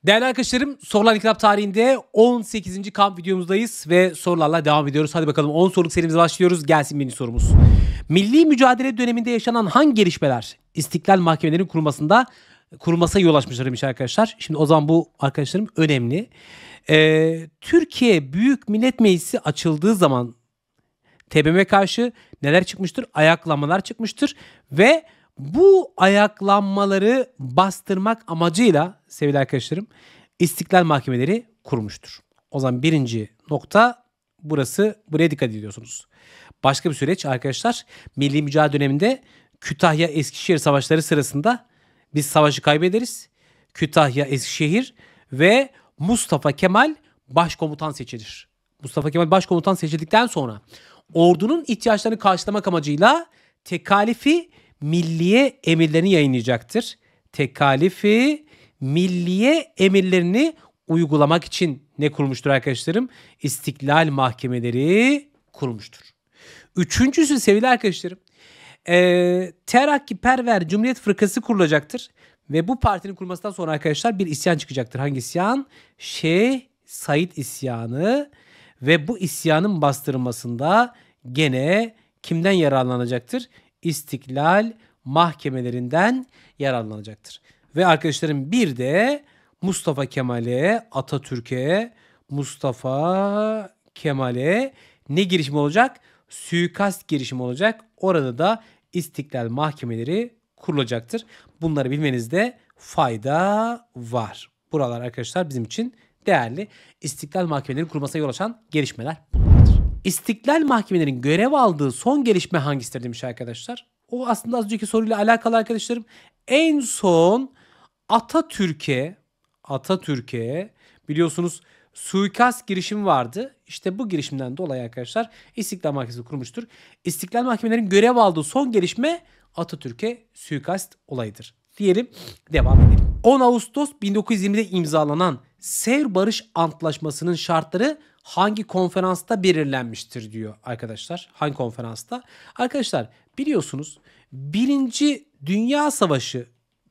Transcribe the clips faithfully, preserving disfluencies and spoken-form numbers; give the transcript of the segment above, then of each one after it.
Değerli arkadaşlarım, Sorular İnkılap tarihinde on sekizinci kamp videomuzdayız ve sorularla devam ediyoruz. Hadi bakalım on soruluk serimize başlıyoruz. Gelsin birinci sorumuz. Milli mücadele döneminde yaşanan hangi gelişmeler İstiklal Mahkemelerinin kurulmasında kurulmasına yol açmıştır demiş arkadaşlar. Şimdi o zaman bu arkadaşlarım önemli. Ee, Türkiye Büyük Millet Meclisi açıldığı zaman T B M M'ye karşı neler çıkmıştır? Ayaklanmalar çıkmıştır ve bu ayaklanmaları bastırmak amacıyla sevgili arkadaşlarım İstiklal Mahkemeleri kurmuştur. O zaman birinci nokta burası, buraya dikkat ediyorsunuz. Başka bir süreç arkadaşlar, milli mücadele döneminde Kütahya Eskişehir savaşları sırasında biz savaşı kaybederiz. Kütahya Eskişehir ve Mustafa Kemal başkomutan seçilir. Mustafa Kemal başkomutan seçildikten sonra ordunun ihtiyaçlarını karşılamak amacıyla tekalifi milliye emirlerini yayınlayacaktır. Tekalifi milliye emirlerini uygulamak için ne kurmuştur arkadaşlarım? İstiklal Mahkemeleri kurmuştur. Üçüncüsü sevgili arkadaşlarım, e, Terakkiperver Cumhuriyet Fırkası kurulacaktır. Ve bu partinin kurulmasından sonra arkadaşlar bir isyan çıkacaktır. Hangi isyan? Şeyh Said isyanı ve bu isyanın bastırılmasında gene kimden yararlanacaktır? İstiklal Mahkemelerinden yararlanacaktır. Ve arkadaşlarım bir de Mustafa Kemal'e, Atatürk'e, Mustafa Kemal'e ne girişimi olacak? Suikast girişimi olacak. Orada da İstiklal Mahkemeleri kurulacaktır. Bunları bilmenizde fayda var. Buralar arkadaşlar bizim için değerli. İstiklal Mahkemeleri kurulmasına yol açan gelişmeler bunlardır. İstiklal Mahkemelerinin görev aldığı son gelişme hangisidir demiş arkadaşlar. O aslında az önceki soruyla alakalı arkadaşlarım. En son Atatürk'e Atatürk'e biliyorsunuz suikast girişimi vardı. İşte bu girişimden dolayı arkadaşlar İstiklal Mahkemesi kurmuştur. İstiklal Mahkemelerinin görev aldığı son gelişme Atatürk'e suikast olayıdır. Diyelim, devam edelim. on Ağustos bin dokuz yüz yirmide imzalanan Sevr Barış Antlaşması'nın şartları hangi konferansta belirlenmiştir diyor arkadaşlar. Hangi konferansta? Arkadaşlar biliyorsunuz Birinci Dünya Savaşı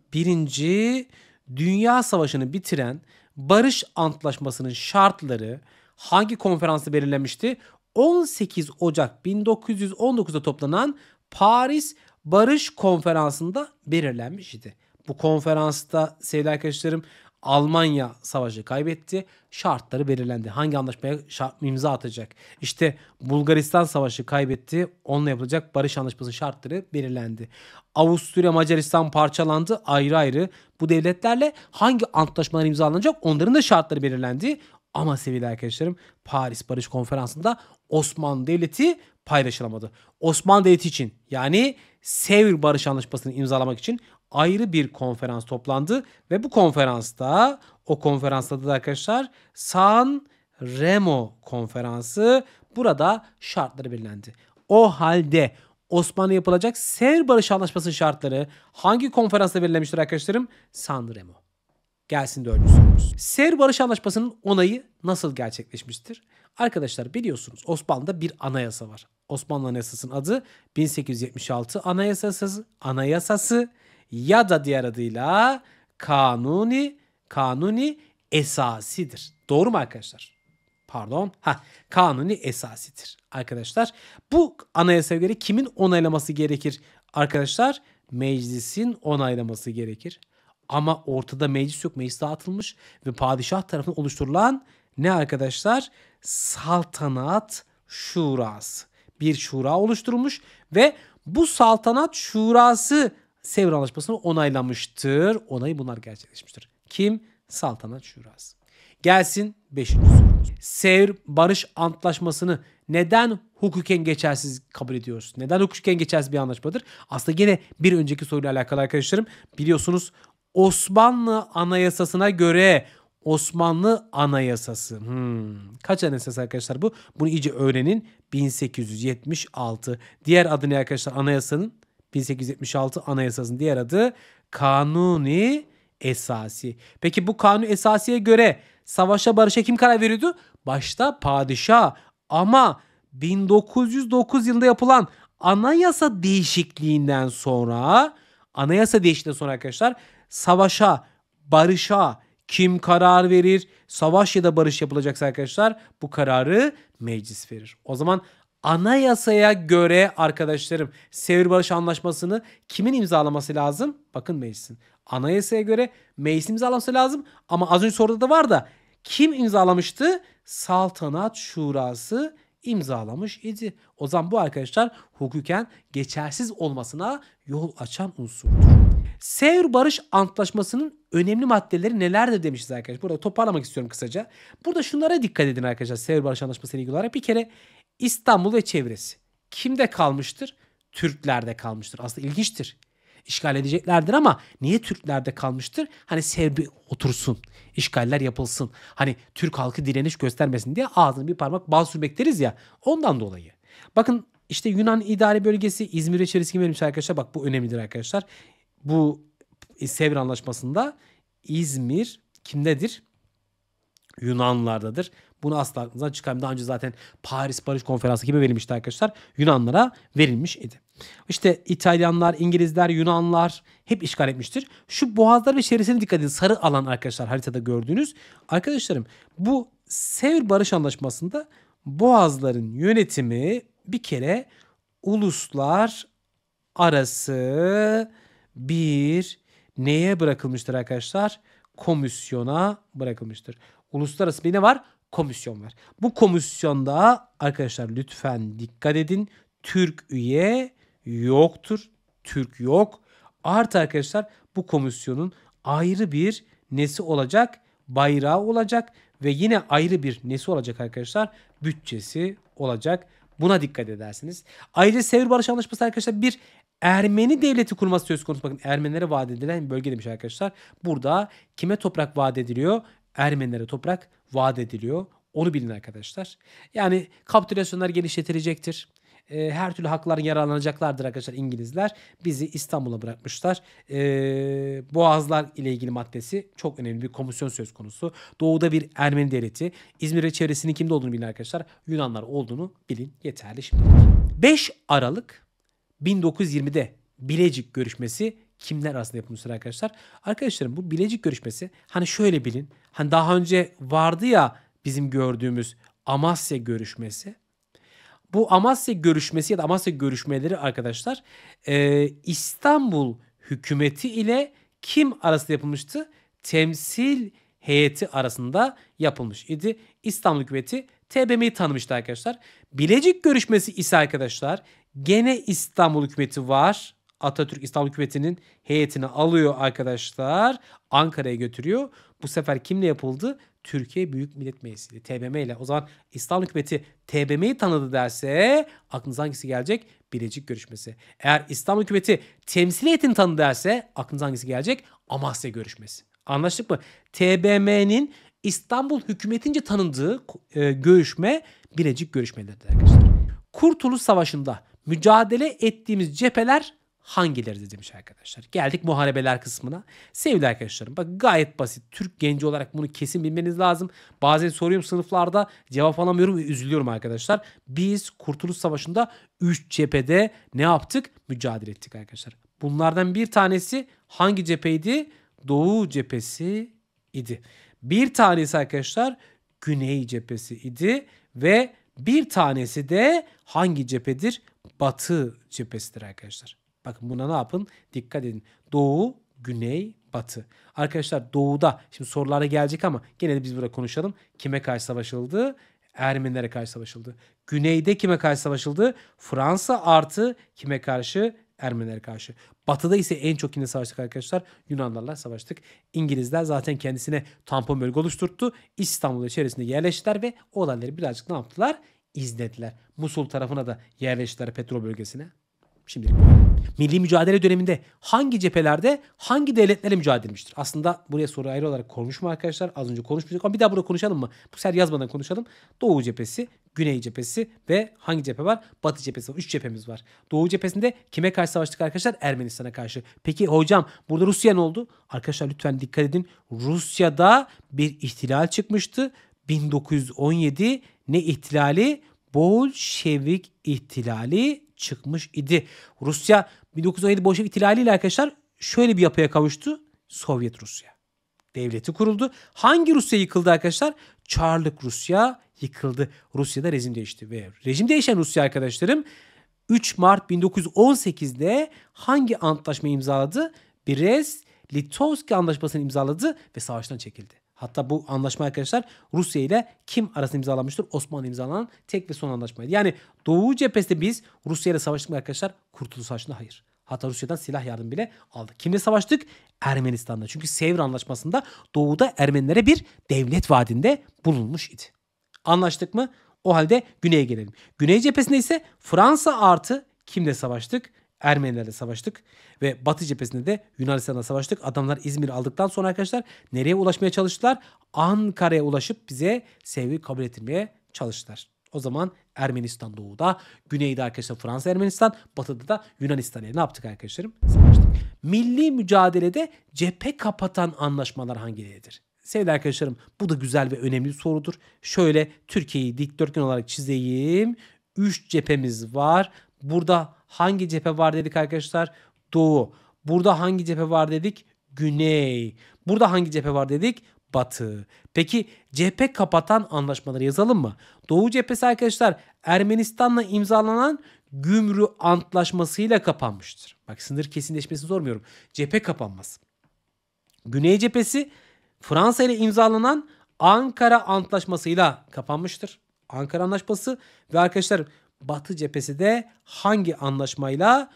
Birinci Dünya Savaşı'nı bitiren Barış Antlaşması'nın şartları hangi konferansta belirlenmişti? on sekiz Ocak bin dokuz yüz on dokuzda toplanan Paris Barış Konferansı'nda belirlenmiş idi. Bu konferansta sevgili arkadaşlarım Almanya savaşı kaybetti. Şartları belirlendi. Hangi anlaşmaya şart, imza atacak? İşte Bulgaristan savaşı kaybetti. Onunla yapılacak barış anlaşmasının şartları belirlendi. Avusturya, Macaristan parçalandı ayrı ayrı. Bu devletlerle hangi antlaşmalar imzalanacak? Onların da şartları belirlendi. Ama sevgili arkadaşlarım Paris Barış Konferansı'nda Osmanlı Devleti paylaşılamadı. Osmanlı Devleti için yani Sevr Barış Anlaşması'nı imzalamak için ayrı bir konferans toplandı ve bu konferansta o konferansta da arkadaşlar San Remo konferansı, burada şartları belirlendi. O halde Osmanlı yapılacak Sevr Barış Anlaşması şartları hangi konferansta belirlenmiştir arkadaşlarım? San Remo. Gelsin dördüncü sorumuz. Sevr Barış Anlaşması'nın onayı nasıl gerçekleşmiştir? Arkadaşlar biliyorsunuz Osmanlı'da bir anayasa var. Osmanlı Anayasası'nın adı bin sekiz yüz yetmiş altı Anayasası, Anayasası ya da diğer adıyla Kanuni Kanuni Esasidir. Doğru mu arkadaşlar? Pardon. Ha, Kanuni Esasidir. Arkadaşlar bu anayasaya göre kimin onaylaması gerekir? Arkadaşlar meclisin onaylaması gerekir. Ama ortada meclis yok. Meclis dağıtılmış ve padişah tarafından oluşturulan ne arkadaşlar? Saltanat Şurası. Bir şura oluşturulmuş ve bu saltanat şurası Sevr Anlaşması'nı onaylamıştır. Onayı bunlar gerçekleşmiştir. Kim? Saltanat Şurası. Gelsin beşinci sorumuz. Sevr Barış Antlaşması'nı neden hukuken geçersiz kabul ediyoruz? Neden hukuken geçersiz bir anlaşmadır? Aslında gene bir önceki soruyla alakalı arkadaşlarım. Biliyorsunuz Osmanlı Anayasası'na göre Osmanlı Anayasası. Hmm. Kaç anayasası arkadaşlar bu? Bunu iyice öğrenin. bin sekiz yüz yetmiş altı. Diğer adı ne arkadaşlar anayasanın? bin sekiz yüz yetmiş altı Anayasası'nın diğer adı Kanuni Esasi. Peki bu Kanuni Esasi'ye göre savaşa barışa kim karar veriyordu? Başta padişah. Ama bin dokuz yüz dokuz yılında yapılan anayasa değişikliğinden sonra anayasa değişikliğinden sonra arkadaşlar savaşa, barışa Kim karar verir? Savaş ya da barış yapılacaksa arkadaşlar bu kararı meclis verir. O zaman anayasaya göre arkadaşlarım Sevr Barış Anlaşması'nı kimin imzalaması lazım? Bakın meclisin. Anayasaya göre meclisin imzalaması lazım ama az önce soruda da var da kim imzalamıştı? Saltanat Şurası imzalamış idi. O zaman bu arkadaşlar hukuken geçersiz olmasına yol açan unsurdur. Sevr Barış Antlaşması'nın önemli maddeleri nelerdir demişiz arkadaşlar. Burada toparlamak istiyorum kısaca. Burada şunlara dikkat edin arkadaşlar Sevr Barış Antlaşması ile ilgili olarak. Bir kere İstanbul ve çevresi kimde kalmıştır? Türklerde kalmıştır. Aslında ilginçtir. İşgal edeceklerdir ama niye Türklerde kalmıştır? Hani Sevr otursun, işgaller yapılsın. Hani Türk halkı direniş göstermesin diye ağzını bir parmak bal sürmek deriz ya. Ondan dolayı. Bakın işte Yunan idari bölgesi İzmir ve çevresi kim verilmiş arkadaşlar? Bak bu önemlidir arkadaşlar. Bu Sevr Anlaşması'nda İzmir kimdedir? Yunanlardadır. Bunu asla aklınızdan çıkarmayın. Daha önce zaten Paris Barış Konferansı gibi verilmişti arkadaşlar. Yunanlara verilmiş idi. İşte İtalyanlar, İngilizler, Yunanlar hep işgal etmiştir. Şu boğazlar ve çevresine dikkat edin. Sarı alan arkadaşlar haritada gördüğünüz. Arkadaşlarım bu Sevr Barış Anlaşması'nda boğazların yönetimi bir kere uluslar arası bir neye bırakılmıştır arkadaşlar? Komisyona bırakılmıştır. Uluslararası bir ne var? Komisyon var. Bu komisyonda arkadaşlar lütfen dikkat edin. Türk üye yoktur. Türk yok. Artı arkadaşlar bu komisyonun ayrı bir nesi olacak? Bayrağı olacak ve yine ayrı bir nesi olacak arkadaşlar? Bütçesi olacak. Buna dikkat edersiniz. Ayrıca Sevr Barış Anlaşması arkadaşlar bir Ermeni devleti kurması söz konusu. Bakın Ermenilere vaat edilen bölge demiş arkadaşlar. Burada kime toprak vaat ediliyor? Ermenilere toprak vaat ediliyor. Onu bilin arkadaşlar. Yani kapitülasyonlar genişletilecektir. E, her türlü hakların yararlanacaklardır arkadaşlar İngilizler. Bizi İstanbul'a bırakmışlar. E, Boğazlar ile ilgili maddesi çok önemli bir komisyon söz konusu. Doğuda bir Ermeni devleti. İzmir ve çevresinin kimde olduğunu bilin arkadaşlar. Yunanlar olduğunu bilin yeterli şimdi. beş Aralık bin dokuz yüz yirmide Bilecik görüşmesi kimler arasında yapılmıştır arkadaşlar? Arkadaşlarım bu Bilecik görüşmesi hani şöyle bilin. Hani daha önce vardı ya bizim gördüğümüz Amasya görüşmesi. Bu Amasya görüşmesi ya da Amasya görüşmeleri arkadaşlar e, İstanbul hükümeti ile kim arasında yapılmıştı? Temsil heyeti arasında yapılmış idi. İstanbul hükümeti T B M'yi tanımıştı arkadaşlar. Bilecik görüşmesi ise arkadaşlar gene İstanbul hükümeti var. Atatürk İstanbul hükümetinin heyetini alıyor arkadaşlar. Ankara'ya götürüyor. Bu sefer kimle yapıldı? Türkiye Büyük Millet Meclisi T B M ile. O zaman İstanbul hükümeti T B M'yi tanıdı derse aklınıza hangisi gelecek? Bilecik görüşmesi. Eğer İstanbul hükümeti temsil heyetini tanıdı derse aklınıza hangisi gelecek? Amasya görüşmesi. Anlaştık mı? T B M'nin İstanbul hükümetince tanındığı e, görüşme Bilecik görüşmeleridir arkadaşlar. Kurtuluş Savaşı'nda mücadele ettiğimiz cepheler hangileridir demiş arkadaşlar. Geldik muharebeler kısmına. Sevgili arkadaşlarım bak gayet basit. Türk genci olarak bunu kesin bilmeniz lazım. Bazen soruyorum sınıflarda cevap alamıyorum ve üzülüyorum arkadaşlar. Biz Kurtuluş Savaşı'nda üç cephede ne yaptık? Mücadele ettik arkadaşlar. Bunlardan bir tanesi hangi cepheydi? Doğu cephesi idi. Bir tanesi arkadaşlar Güney cephesi idi ve bir tanesi de hangi cephedir? Batı cephesidir arkadaşlar. Bakın buna ne yapın? Dikkat edin. Doğu, güney, batı. Arkadaşlar doğuda şimdi sorulara gelecek ama gene de biz burada konuşalım. Kime karşı savaşıldı? Ermenilere karşı savaşıldı. Güneyde kime karşı savaşıldı? Fransa artı kime karşı? Ermenilere karşı. Batıda ise en çok kimle savaştık arkadaşlar? Yunanlarla savaştık. İngilizler zaten kendisine tampon bölge oluşturttu. İstanbul'da çevresinde yerleştiler ve o olayları birazcık ne yaptılar? İzlediler. Musul tarafına da yerleştiler petrol bölgesine. Şimdilik böyle. Milli mücadele döneminde hangi cephelerde hangi devletlerle mücadele edilmiştir? Aslında buraya soru ayrı olarak konmuş mu arkadaşlar? Az önce konuşmuştuk ama bir daha burada konuşalım mı? Bu sefer yazmadan konuşalım. Doğu cephesi, Güney cephesi ve hangi cephe var? Batı cephesi var. Üç cephemiz var. Doğu cephesinde kime karşı savaştık arkadaşlar? Ermenistan'a karşı. Peki hocam burada Rusya ne oldu? Arkadaşlar lütfen dikkat edin. Rusya'da bir ihtilal çıkmıştı. bin dokuz yüz on yedi ne ihtilali? Bolşevik ihtilali çıkmış idi. Rusya bin dokuz yüz on yedi Bolşevik ihtilaliyle arkadaşlar şöyle bir yapıya kavuştu. Sovyet Rusya. Devleti kuruldu. Hangi Rusya yıkıldı arkadaşlar? Çarlık Rusya yıkıldı. Rusya'da rejim değişti ve rejim değişen Rusya arkadaşlarım üç Mart bin dokuz yüz on sekizde hangi antlaşmayı imzaladı? Brest-Litovski Antlaşması'nı imzaladı ve savaştan çekildi. Hatta bu anlaşma arkadaşlar Rusya ile kim arasında imzalanmıştır? Osmanlı imzalanan tek ve son anlaşmaydı. Yani Doğu cephesinde biz Rusya ile savaştık mı arkadaşlar? Kurtuluş Savaşı'nda hayır. Hatta Rusya'dan silah yardım bile aldık. Kimle savaştık? Ermenistan'da. Çünkü Sevr Anlaşması'nda Doğu'da Ermenilere bir devlet vaadinde bulunmuş idi. Anlaştık mı? O halde güneye gelelim. Güney cephesinde ise Fransa artı kimle savaştık? Ermenilerle savaştık. Ve Batı cephesinde de Yunanistan'la savaştık. Adamlar İzmir'i aldıktan sonra arkadaşlar nereye ulaşmaya çalıştılar? Ankara'ya ulaşıp bize Sevr'i kabul ettirmeye çalıştılar. O zaman Ermenistan doğuda, güneyde arkadaşlar Fransa Ermenistan, batıda da Yunanistan ile ne yaptık arkadaşlarım? Savaştık. Milli mücadelede cephe kapatan anlaşmalar hangileridir? Sevgili arkadaşlarım bu da güzel ve önemli bir sorudur. Şöyle Türkiye'yi dikdörtgen olarak çizeyim. Üç cephemiz var. Burada hangi cephe var dedik arkadaşlar? Doğu. Burada hangi cephe var dedik? Güney. Burada hangi cephe var dedik? Batı. Peki cephe kapatan anlaşmaları yazalım mı? Doğu cephesi arkadaşlar Ermenistan'la imzalanan Gümrü Antlaşması'yla kapanmıştır. Bak sınır kesinleşmesini sormuyorum. Cephe kapanmaz. Güney cephesi Fransa ile imzalanan Ankara Antlaşması'yla kapanmıştır. Ankara Antlaşması ve arkadaşlar Batı cephesi de hangi anlaşmayla?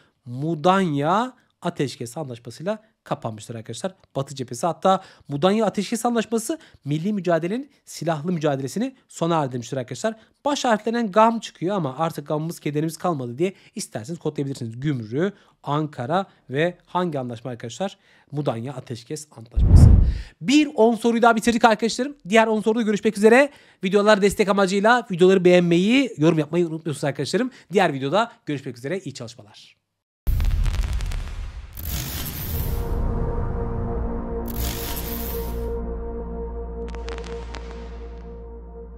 Mudanya Ateşkes Antlaşması'yla kapanmıştır arkadaşlar. Batı cephesi hatta Mudanya Ateşkes Antlaşması milli mücadelenin silahlı mücadelesini sona erdirmiştir arkadaşlar. Baş harflerinden gam çıkıyor ama artık gamımız kederimiz kalmadı diye isterseniz kodlayabilirsiniz. Gümrü, Ankara ve hangi anlaşma arkadaşlar? Mudanya Ateşkes Antlaşması. Bir on soruyu daha bitirdik arkadaşlarım. Diğer on soruda görüşmek üzere. Videolar destek amacıyla videoları beğenmeyi, yorum yapmayı unutmuyorsunuz arkadaşlarım. Diğer videoda görüşmek üzere. İyi çalışmalar.